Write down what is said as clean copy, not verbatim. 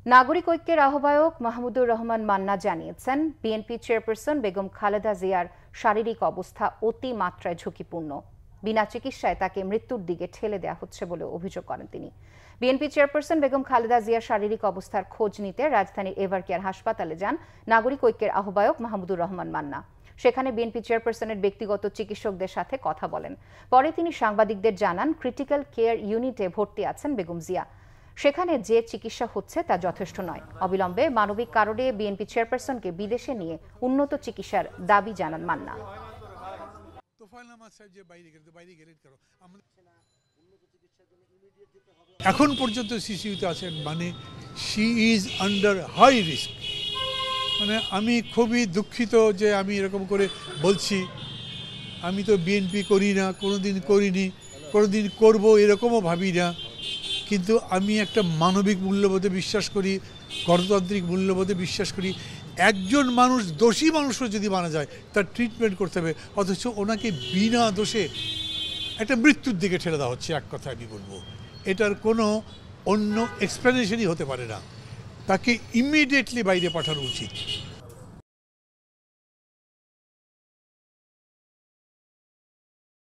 নাগরিক ঐক্যের আহ্বায়ক মাহমুদুর রহমান মান্না জানিয়েছেন, বিএনপি চেয়ারপারসন বেগম খালেদা জিয়ার শারীরিক অবস্থা অতি মাত্রায় ঝুঁকিপূর্ণ। বিনা চিকিৎসায় তাকে মৃত্যুর দিকে ঠেলে দেওয়া হচ্ছে বলে অভিযোগ করেন তিনি। বিএনপি চেয়ারপারসন বেগম খালেদা জিয়ার শারীরিক অবস্থার খোঁজ নিতে রাজধানীর এভারকেয়ার হাসপাতালে যান নাগরিক ঐক্যের আহ্বায়ক মাহমুদুর রহমান মান্না। সেখানে বিএনপি চেয়ারপারসনের ব্যক্তিগত চিকিৎসকদের সাথে কথা বলেন। পরে তিনি সাংবাদিকদের জানান, ক্রিটিক্যাল কেয়ার ইউনিটে ভর্তি আছেন বেগম জিয়া। সেখানে যে চিকিৎসা হচ্ছে তা যথেষ্ট নয়। অবিলম্বে মানবিক কারণে বিএনপি চেয়ারপারসনকে বিদেশে নিয়ে উন্নত চিকিৎসার দাবি জানান মান্না। এখন পর্যন্ত সিসিইউতে আছেন, মানে she is under high risk. মানে আমি খুবই দুঃখিত যে আমি এরকম করে বলছি। আমি তো বিএনপি করি না, কোনোদিন করিনি, কোনোদিন করব এরকমও ভাবি না। কিন্তু আমি একটা মানবিক মূল্যবোধে বিশ্বাস করি, গণতান্ত্রিক মূল্যবোধে বিশ্বাস করি। একজন মানুষ, দোষী মানুষও যদি মারা যায়, তার ট্রিটমেন্ট করতে হবে, অথচ ওনাকে বিনা দোষে একটা মৃত্যুর দিকে ঠেলে দেওয়া হচ্ছে। এক কথা আমি বলবো, এটার কোনো অন্য এক্সপ্লেনেশনই হতে পারে না। তাকে ইমিডিয়েটলি বাইরে পাঠানো উচিত।